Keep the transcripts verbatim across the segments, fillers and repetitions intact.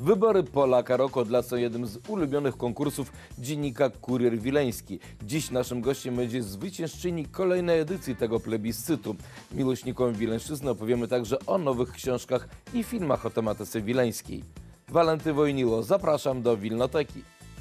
Wybory Polaka Roku dla są jednym z ulubionych konkursów dziennika Kurier Wileński. Dziś naszym gościem będzie zwyciężczyni kolejnej edycji tego plebiscytu. Miłośnikom Wileńszczyzny opowiemy także o nowych książkach i filmach o tematyce wileńskiej. Walenty Wojnilo, zapraszam do Wilnoteki.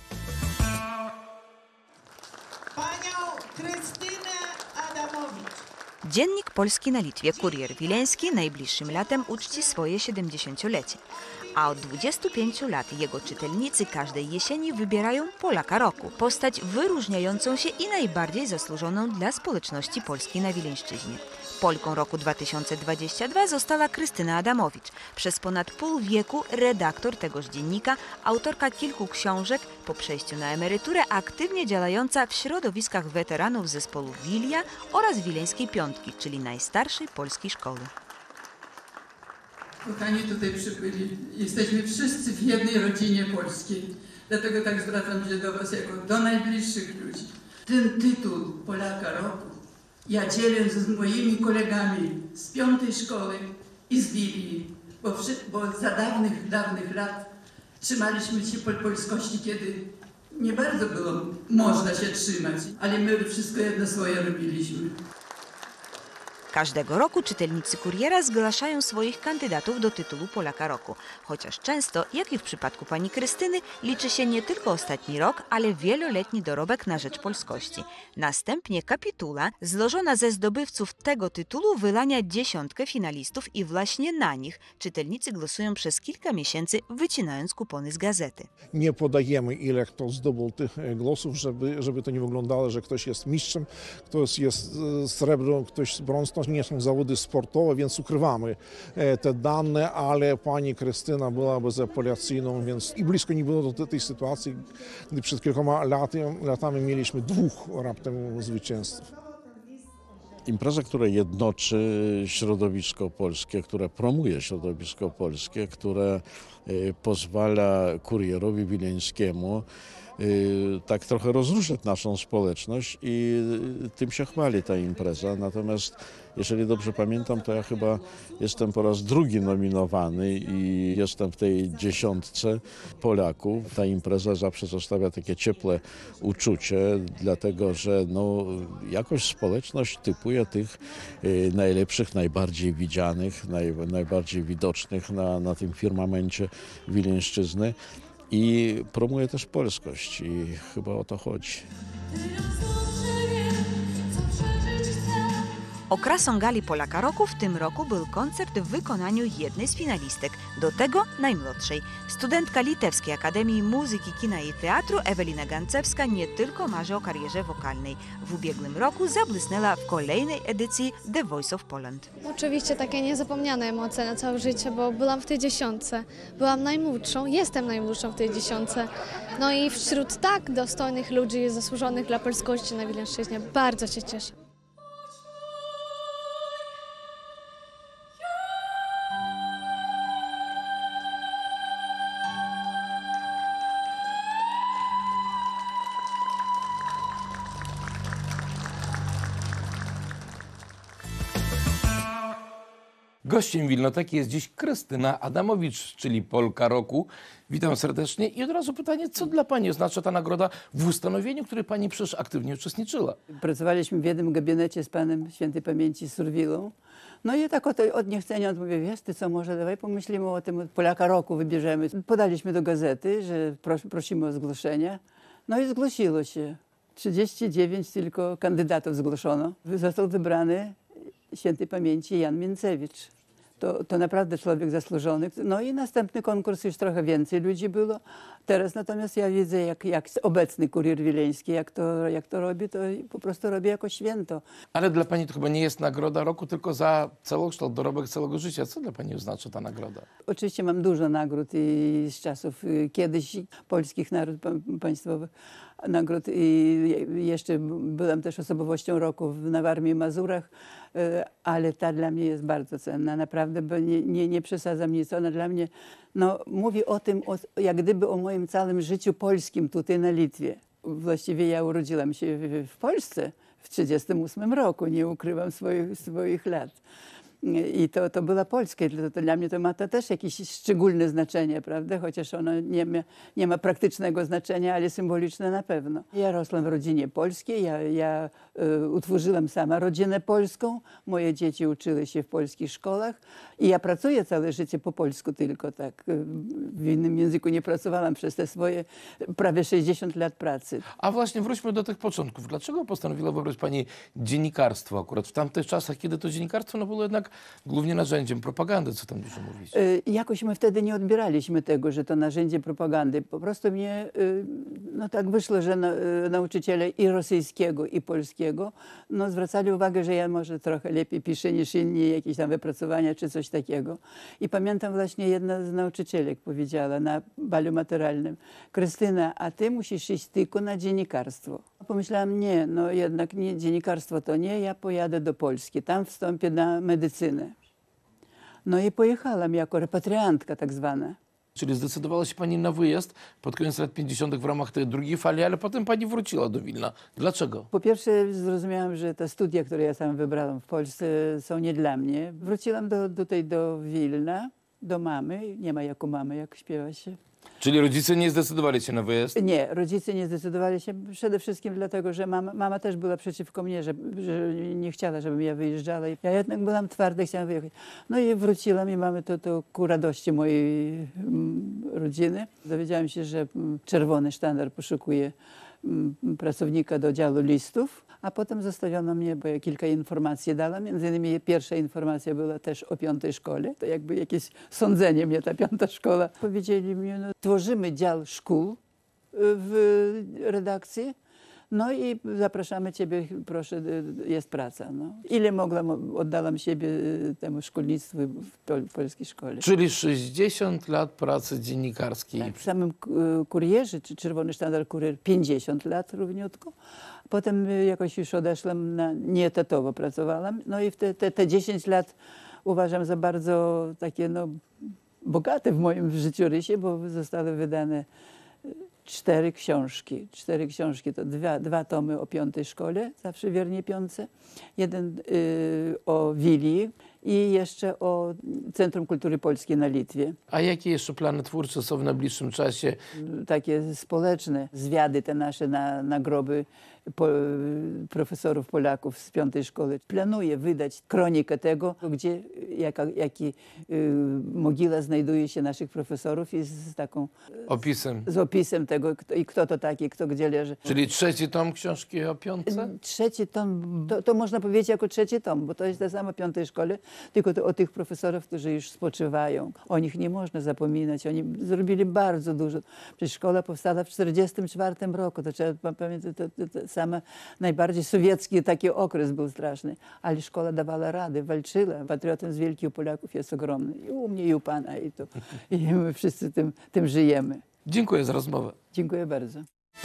Dziennik polski na Litwie Kurier Wileński najbliższym latem uczci swoje siedemdziesięciolecie. A od dwudziestu pięciu lat jego czytelnicy każdej jesieni wybierają Polaka Roku. Postać wyróżniającą się i najbardziej zasłużoną dla społeczności polskiej na Wileńszczyźnie. Polką roku dwa tysiące dwudziestego drugiego została Krystyna Adamowicz. Przez ponad pół wieku redaktor tegoż dziennika, autorka kilku książek, po przejściu na emeryturę aktywnie działająca w środowiskach weteranów zespołu Wilia oraz Wileńskiej Piątki, czyli najstarszej polskiej szkoły. Kochani, tutaj przybyli. Jesteśmy wszyscy w jednej rodzinie polskiej. Dlatego tak zwracam się do was jako do najbliższych ludzi. Ten tytuł Polaka Roku ja dzielę z moimi kolegami z piątej szkoły i z Wilii, bo, bo za dawnych, dawnych lat trzymaliśmy się pol polskości, kiedy nie bardzo było można się trzymać, ale my wszystko jedno swoje robiliśmy. Każdego roku czytelnicy Kuriera zgłaszają swoich kandydatów do tytułu Polaka Roku. Chociaż często, jak i w przypadku pani Krystyny, liczy się nie tylko ostatni rok, ale wieloletni dorobek na rzecz polskości. Następnie kapitula, złożona ze zdobywców tego tytułu, wylania dziesiątkę finalistów i właśnie na nich czytelnicy głosują przez kilka miesięcy, wycinając kupony z gazety. Nie podajemy, ile kto zdobył tych głosów, żeby, żeby to nie wyglądało, że ktoś jest mistrzem, ktoś jest srebrną, ktoś brąz. To nie są zawody sportowe, więc ukrywamy te dane, ale pani Krystyna była bezapelacyjną, więc i blisko nie było do tej sytuacji, gdy przed kilkoma laty, latami mieliśmy dwóch raptem zwycięzców. Impreza, która jednoczy środowisko polskie, która promuje środowisko polskie, które pozwala kurierowi wileńskiemu tak trochę rozruszać naszą społeczność i tym się chwali ta impreza. Natomiast jeżeli dobrze pamiętam, to ja chyba jestem po raz drugi nominowany i jestem w tej dziesiątce Polaków. Ta impreza zawsze zostawia takie ciepłe uczucie, dlatego że no, jakoś społeczność typuje tych najlepszych, najbardziej widzianych, naj, najbardziej widocznych na, na tym firmamencie Wileńszczyzny. I promuje też polskość i chyba o to chodzi. Okrasą gali Polaka Roku w tym roku był koncert w wykonaniu jednej z finalistek, do tego najmłodszej. Studentka Litewskiej Akademii Muzyki, Kina i Teatru Ewelina Gancewska nie tylko marzy o karierze wokalnej. W ubiegłym roku zabłysnęła w kolejnej edycji The Voice of Poland. Oczywiście takie niezapomniane emocje na całe życie, bo byłam w tej dziesiątce. Byłam najmłodszą, jestem najmłodszą w tej dziesiątce. No i wśród tak dostojnych ludzi zasłużonych dla polskości na Wileńszczyźnie bardzo się cieszę. Gościem Wilnoteki jest dziś Krystyna Adamowicz, czyli Polka Roku. Witam serdecznie i od razu pytanie, co dla pani oznacza ta nagroda w ustanowieniu, w której pani przecież aktywnie uczestniczyła? Pracowaliśmy w jednym gabinecie z panem świętej pamięci Surwilą. No i tak od, od niechcenia on mówi, wiesz ty co, może dawaj pomyślimy o tym, Polaka Roku wybierzemy. Podaliśmy do gazety, że pros, prosimy o zgłoszenie. No i zgłosiło się. trzydzieści dziewięć tylko kandydatów zgłoszono. Został wybrany świętej pamięci Jan Mięcewicz. To, to naprawdę człowiek zasłużony. No i następny konkurs już trochę więcej ludzi było. Teraz natomiast ja widzę, jak, jak obecny Kurier Wileński, jak to, jak to robi, to po prostu robi jako święto. Ale dla pani to chyba nie jest nagroda roku, tylko za całokształt, dorobek całego życia. Co dla pani oznacza ta nagroda? Oczywiście mam dużo nagród i z czasów y, kiedyś polskich nagród państwowych, nagród i jeszcze byłam też osobowością roku na Warmii i Mazurach, y, ale ta dla mnie jest bardzo cenna, naprawdę, bo nie, nie, nie przesadzam nic. Ona dla mnie no, mówi o tym, o, jak gdyby o moim całym życiu polskim tutaj na Litwie. Właściwie ja urodziłam się w, w Polsce w tysiąc dziewięćset trzydziestym ósmym roku, nie ukrywam swoich, swoich lat. I to, to była Polska. To, to dla mnie to ma to też jakieś szczególne znaczenie, prawda? Chociaż ono nie ma, nie ma praktycznego znaczenia, ale symboliczne na pewno. Ja rosłam w rodzinie polskiej, ja, ja y, utworzyłam sama rodzinę polską, moje dzieci uczyły się w polskich szkołach i ja pracuję całe życie po polsku tylko, tak. W innym języku nie pracowałam przez te swoje prawie sześćdziesiąt lat pracy. A właśnie wróćmy do tych początków. Dlaczego postanowiła wybrać pani dziennikarstwo akurat w tamtych czasach, kiedy to dziennikarstwo no, było jednak głównie narzędziem propagandy, co tam dużo mówić? Y, jakoś my wtedy nie odbieraliśmy tego, że to narzędzie propagandy. Po prostu mnie, y, no tak wyszło, że na, y, nauczyciele i rosyjskiego, i polskiego, no zwracali uwagę, że ja może trochę lepiej piszę niż inni, jakieś tam wypracowania czy coś takiego. I pamiętam właśnie jedna z nauczycielek powiedziała na balu maturalnym: Krystyna, a ty musisz iść tylko na dziennikarstwo. Pomyślałam, nie, no jednak nie, dziennikarstwo to nie, ja pojadę do Polski, tam wstąpię na medycynę. No i pojechałam jako repatriantka tak zwana. Czyli zdecydowała się pani na wyjazd pod koniec lat pięćdziesiątych w ramach tej drugiej fali, ale potem pani wróciła do Wilna. Dlaczego? Po pierwsze zrozumiałam, że te studia, które ja sama wybrałam w Polsce, są nie dla mnie. Wróciłam do, tutaj do Wilna, do mamy. Nie ma jako mamy, jak śpiewa się. Czyli rodzice nie zdecydowali się na wyjazd? Nie, rodzice nie zdecydowali się przede wszystkim dlatego, że mama, mama też była przeciwko mnie, że, że nie chciała, żebym ja wyjeżdżała. Ja jednak byłam twarda, chciałam wyjechać. No i wróciłam i mamy to, to ku radości mojej mm, rodziny. Dowiedziałam się, że mm, Czerwony Sztandar poszukuje mm, pracownika do działu listów, a potem zostawiono mnie, bo ja kilka informacji dałam. Między innymi pierwsza informacja była też o piątej szkole. To jakby jakieś sądzenie mnie, ta piąta szkoła. Powiedzieli mi, no, tworzymy dział szkół w redakcji, no i zapraszamy ciebie, proszę, jest praca. No. Ile mogłam, oddałam siebie temu szkolnictwu w pol polskiej szkole. Czyli sześćdziesiąt lat pracy dziennikarskiej. Tak, w samym kurierze, czy Czerwony Sztandar Kurier, pięćdziesiąt lat równiutko. Potem jakoś już odeszłam, na, nieetatowo pracowałam. No i w te, te, te dziesięć lat uważam za bardzo takie no, bogate w moim życiorysie, bo zostały wydane cztery książki. Cztery książki to dwa, dwa tomy o piątej szkole, zawsze wiernie piątce. Jeden y, o Wilii i jeszcze o Centrum Kultury Polskiej na Litwie. A jakie jeszcze plany twórcze są w najbliższym czasie? Takie społeczne zwiady te nasze na, na groby po, profesorów Polaków z piątej szkoły. Planuję wydać kronikę tego, gdzie jaka, jaki y, mogiła znajduje się naszych profesorów i z taką... Opisem. Z opisem tego kto, i kto to taki, kto gdzie leży. Czyli trzeci tom książki o piątce? Trzeci tom, to, to można powiedzieć jako trzeci tom, bo to jest ta sama piątej szkole, tylko to o tych profesorów, którzy już spoczywają. O nich nie można zapominać. Oni zrobili bardzo dużo. Przecież szkoła powstała w czterdziestym czwartym roku. To trzeba pamiętać, to, to, to sam najbardziej sowiecki taki okres był straszny. Ale szkoła dawała radę, walczyła. Patriotyzm wielki u Polaków jest ogromny. I u mnie, i u pana. I, to, i my wszyscy tym, tym żyjemy. Dziękuję za rozmowę. Dziękuję bardzo.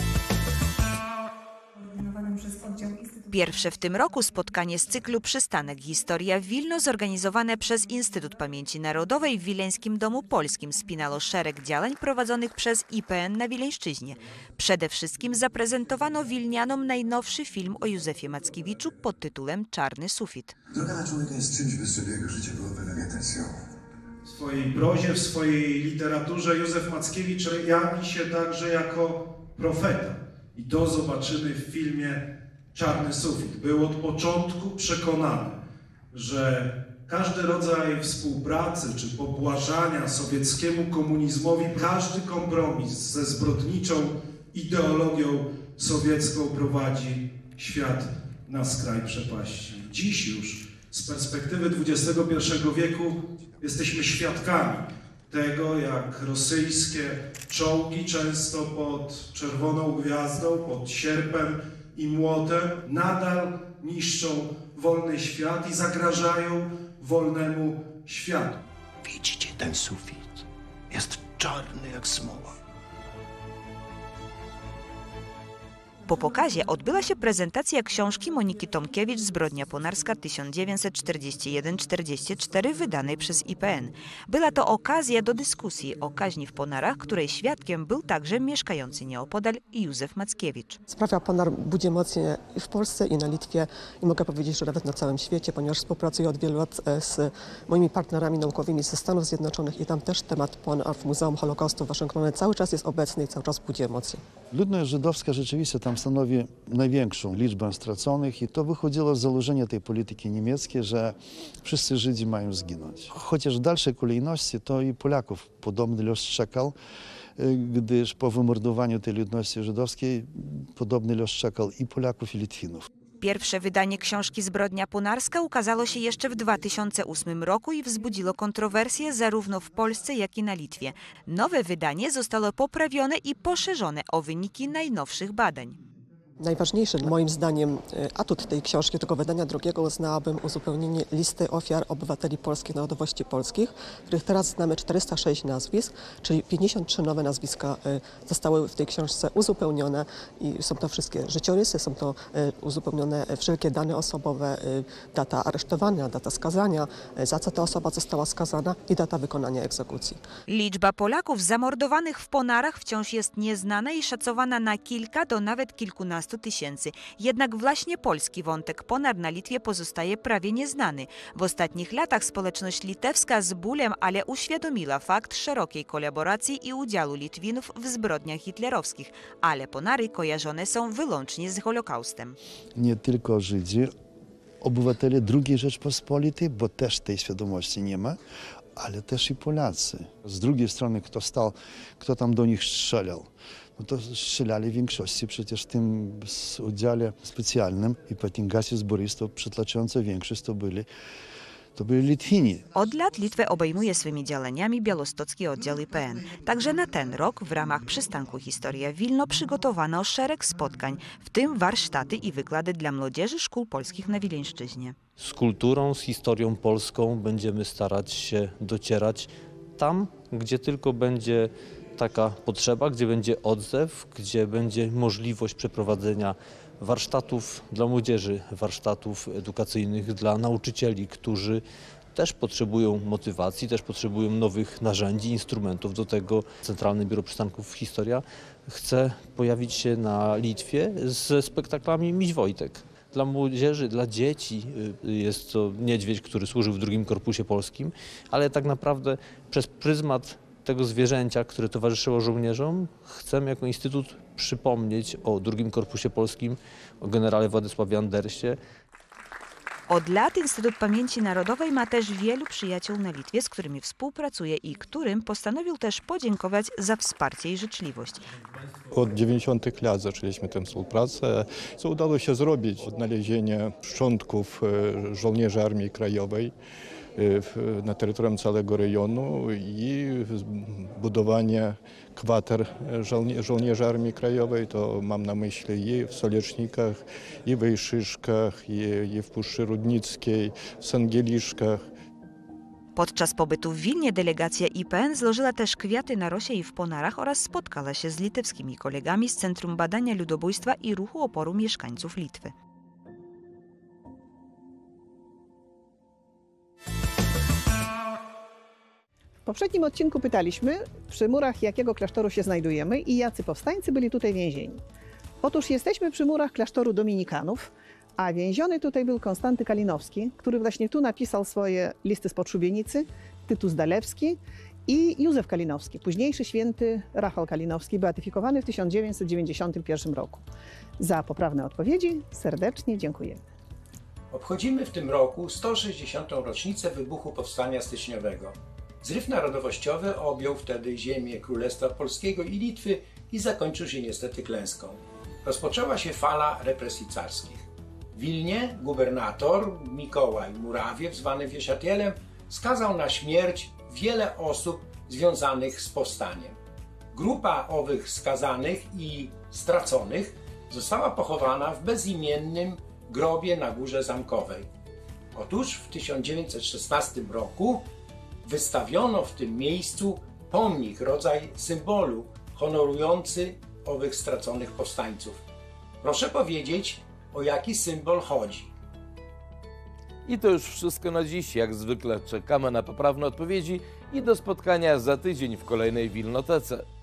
Pierwsze w tym roku spotkanie z cyklu Przystanek Historia w Wilno zorganizowane przez Instytut Pamięci Narodowej w Wileńskim Domu Polskim spinało szereg działań prowadzonych przez I P N na Wileńszczyźnie. Przede wszystkim zaprezentowano wilnianom najnowszy film o Józefie Mackiewiczu pod tytułem Czarny sufit. Droga na człowieka jest czymś, bez czego jego życie byłoby wegetacja. W swojej prozie, w swojej literaturze Józef Mackiewicz jawi się także jako profeta. I to zobaczymy w filmie Czarny sufit. Był od początku przekonany, że każdy rodzaj współpracy czy pobłażania sowieckiemu komunizmowi, każdy kompromis ze zbrodniczą ideologią sowiecką prowadzi świat na skraj przepaści. Dziś już z perspektywy dwudziestego pierwszego wieku jesteśmy świadkami tego, jak rosyjskie czołgi, często pod czerwoną gwiazdą, pod sierpem i młotem, nadal niszczą wolny świat i zagrażają wolnemu światu. Widzicie ten sufit? Jest czarny jak smoła. Po pokazie odbyła się prezentacja książki Moniki Tomkiewicz Zbrodnia ponarska tysiąc dziewięćset czterdziesty jeden do czterdziestego czwartego wydanej przez I P N. Była to okazja do dyskusji o kaźni w Ponarach, której świadkiem był także mieszkający nieopodal Józef Mackiewicz. Sprawa Ponar budzi emocje i w Polsce, i na Litwie, i mogę powiedzieć, że nawet na całym świecie, ponieważ współpracuję od wielu lat z moimi partnerami naukowymi ze Stanów Zjednoczonych i tam też temat Ponar w Muzeum Holokaustu w Waszyngtonie cały czas jest obecny i cały czas budzi emocje. Ludność żydowska rzeczywiście tam stanowi największą liczbę straconych i to wychodziło z założenia tej polityki niemieckiej, że wszyscy Żydzi mają zginąć. Chociaż w dalszej kolejności to i Polaków podobny los czekał, gdyż po wymordowaniu tej ludności żydowskiej podobny los czekał i Polaków, i Litwinów. Pierwsze wydanie książki Zbrodnia ponarska ukazało się jeszcze w dwa tysiące ósmym roku i wzbudziło kontrowersje zarówno w Polsce, jak i na Litwie. Nowe wydanie zostało poprawione i poszerzone o wyniki najnowszych badań. Najważniejszy moim zdaniem atut tej książki, tego wydania drugiego, uznałabym uzupełnienie listy ofiar obywateli polskich, narodowości polskich, których teraz znamy czterysta sześć nazwisk, czyli pięćdziesiąt trzy nowe nazwiska zostały w tej książce uzupełnione i są to wszystkie życiorysy, są to uzupełnione wszelkie dane osobowe, data aresztowania, data skazania, za co ta osoba została skazana i data wykonania egzekucji. Liczba Polaków zamordowanych w Ponarach wciąż jest nieznana i szacowana na kilka do nawet kilkunastu tysięcy. Jednak właśnie polski wątek Ponar na Litwie pozostaje prawie nieznany. W ostatnich latach społeczność litewska z bólem, ale uświadomiła fakt szerokiej kolaboracji i udziału Litwinów w zbrodniach hitlerowskich, ale Ponary kojarzone są wyłącznie z Holokaustem. Nie tylko Żydzi, obywatele drugiej Rzeczpospolitej, bo też tej świadomości nie ma, ale też i Polacy. Z drugiej strony, kto stał, kto tam do nich strzelał. No to strzelali w większości przecież w tym oddziale specjalnym i po tym gazie zborystów przytłaczająca większość to byli, to byli Litwini. Od lat Litwę obejmuje swymi działaniami białostocki oddział I P N. Także na ten rok w ramach przystanku Historia Wilno przygotowano szereg spotkań, w tym warsztaty i wykłady dla młodzieży szkół polskich na Wileńszczyźnie. Z kulturą, z historią polską będziemy starać się docierać tam, gdzie tylko będzie taka potrzeba, gdzie będzie odzew, gdzie będzie możliwość przeprowadzenia warsztatów dla młodzieży, warsztatów edukacyjnych dla nauczycieli, którzy też potrzebują motywacji, też potrzebują nowych narzędzi, instrumentów. Do tego Centralne Biuro Przystanków Historia chce pojawić się na Litwie ze spektaklami Miś Wojtek. Dla młodzieży, dla dzieci jest to niedźwiedź, który służył w drugim Korpusie Polskim, ale tak naprawdę przez pryzmat tego zwierzęcia, które towarzyszyło żołnierzom, chcemy jako Instytut przypomnieć o drugim Korpusie Polskim, o generale Władysławie Andersie. Od lat Instytut Pamięci Narodowej ma też wielu przyjaciół na Litwie, z którymi współpracuje i którym postanowił też podziękować za wsparcie i życzliwość. Od dziewięćdziesiątych lat zaczęliśmy tę współpracę. Co udało się zrobić? Odnalezienie szczątków żołnierzy Armii Krajowej na terytorium całego rejonu i budowanie kwater żołnierzy, żołnierzy Armii Krajowej. To mam na myśli i w Soliecznikach, i w Ejszyszkach, i, i w Puszczy Rudnickiej, w Sangieliszkach. Podczas pobytu w Wilnie delegacja I P N złożyła też kwiaty na Rosie i w Ponarach oraz spotkała się z litewskimi kolegami z Centrum Badania Ludobójstwa i Ruchu Oporu Mieszkańców Litwy. W poprzednim odcinku pytaliśmy, przy murach jakiego klasztoru się znajdujemy i jacy powstańcy byli tutaj więzieni. Otóż jesteśmy przy murach klasztoru dominikanów, a więziony tutaj był Konstanty Kalinowski, który właśnie tu napisał swoje listy spod szubienicy, Tytus Dalewski i Józef Kalinowski, późniejszy święty Rafał Kalinowski, beatyfikowany w tysiąc dziewięćset dziewięćdziesiątym pierwszym roku. Za poprawne odpowiedzi serdecznie dziękujemy. Obchodzimy w tym roku sto sześćdziesiątą rocznicę wybuchu Powstania Styczniowego. Zryw narodowościowy objął wtedy ziemię Królestwa Polskiego i Litwy i zakończył się niestety klęską. Rozpoczęła się fala represji carskich. W Wilnie gubernator Mikołaj Murawiew, zwany Wiesiatielem, skazał na śmierć wiele osób związanych z powstaniem. Grupa owych skazanych i straconych została pochowana w bezimiennym grobie na Górze Zamkowej. Otóż w tysiąc dziewięćset szesnastym roku wystawiono w tym miejscu pomnik, rodzaj symbolu honorujący owych straconych powstańców. Proszę powiedzieć, o jaki symbol chodzi. I to już wszystko na dziś. Jak zwykle czekamy na poprawne odpowiedzi i do spotkania za tydzień w kolejnej Wilnotece.